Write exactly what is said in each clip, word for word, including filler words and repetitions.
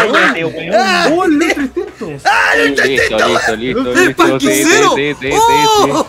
cállate, weón. ¡Oh, el ultra instinto! ¡Ah, el ultra Listo, instinto! listo, listo, ¡El listo. parquicero! Sí, sí, sí, sí, ¡Oh!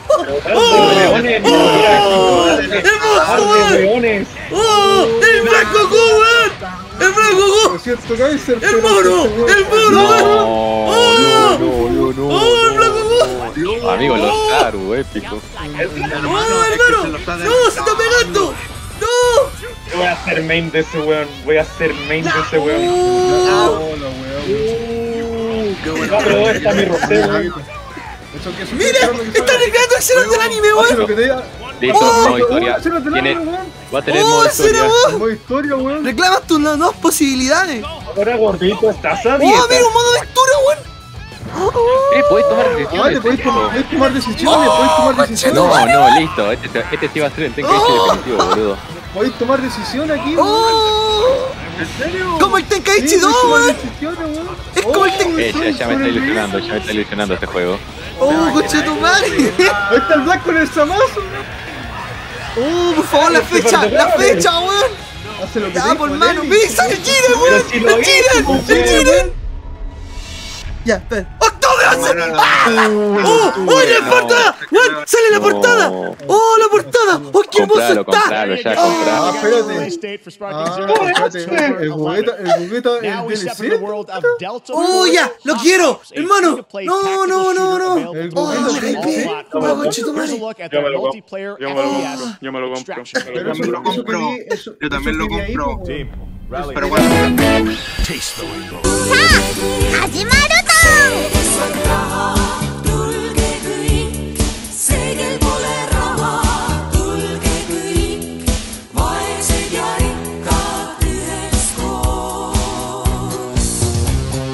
¡Hermoso, weón! ¡Oh! ¡El Black Goku, weón! ¡El Black Goku! Lo siento, Kaiser. ¡El mono! ¡El mono, No, weón! no, no, no, ¡Oh, el Black no. Goku! Amigo, los Taru, épico. ¡Oh, hermano! ¡No, se está pegando! ¡No! Voy a hacer main de ese weón. Voy a hacer main de ese weón. ¡Oh! Hola, weón. No, pero ¿dónde está mi rosero, weón? Eso que es un ¡Mira! perro que ¡Está sabe. recreando el Xenon del anime, Hace weón! lo que te diga. Listo, Oh, modo historia. oh, cero de Tiene, nada, weón. va a tener ¡Oh, modo en serio, historia. weón! Modo historia, weón. Reclamas tus nuevas posibilidades. Ahora gordito, estás a ¡Oh, dieta. amigo, modo aventura, weón! Eh, podés tomar Ah, te decisiones. podés listo. tomar, podés tomar decisiones, podés tomar decisiones. No, no, listo. Este, este sí va a ser el Tenkaichi Oh. definitivo, boludo. Podés tomar decisiones aquí, weón. ¡Oh! ¿En serio? Como el Tenkaichi Sí, dos, podés tomar weón. decisiones, weón. Es como el Ten- Eh, ya, ya me está ilusionando, ya me está ilusionando este juego. ¡Oh, coche tu madre! Ahí está el Black con el Zamazo. ¡Oh, por favor, la fecha! ¡La fecha, weón! Hace lo que ¡Ya, te por dijo, mano! Lenny. ¡Mira, sale el Jiren, Pero weón! si lo ¡El hizo, Jiren! pues, ¡El weón. Jiren! Ya, espera. ¡Octubre! ¡Ah! ¡Oh! ¡Oh, la portada! ¡Weón! ¡Sale la No. portada! ¡Oh, la portada! ¡Oh, qué hermoso Compralo, está! compralo, ya, Ah, compralo. espérate. Ah, espérate. El juguete, el juguete, el D L C. ¡Oh, ya! ¡Lo quiero! ¡Hermano! ¡No, no, no, no! El ¡Oh, juguete me hypeé! ¡Oh, coche tu madre! Yo me lo compro. Yo me lo compro. Yo me lo compro. Pero eso, Yo lo eso compro. pedí- eso- Yo también eso lo pedí ahí, compro. pues, weón. Pero bueno. 始まるぞ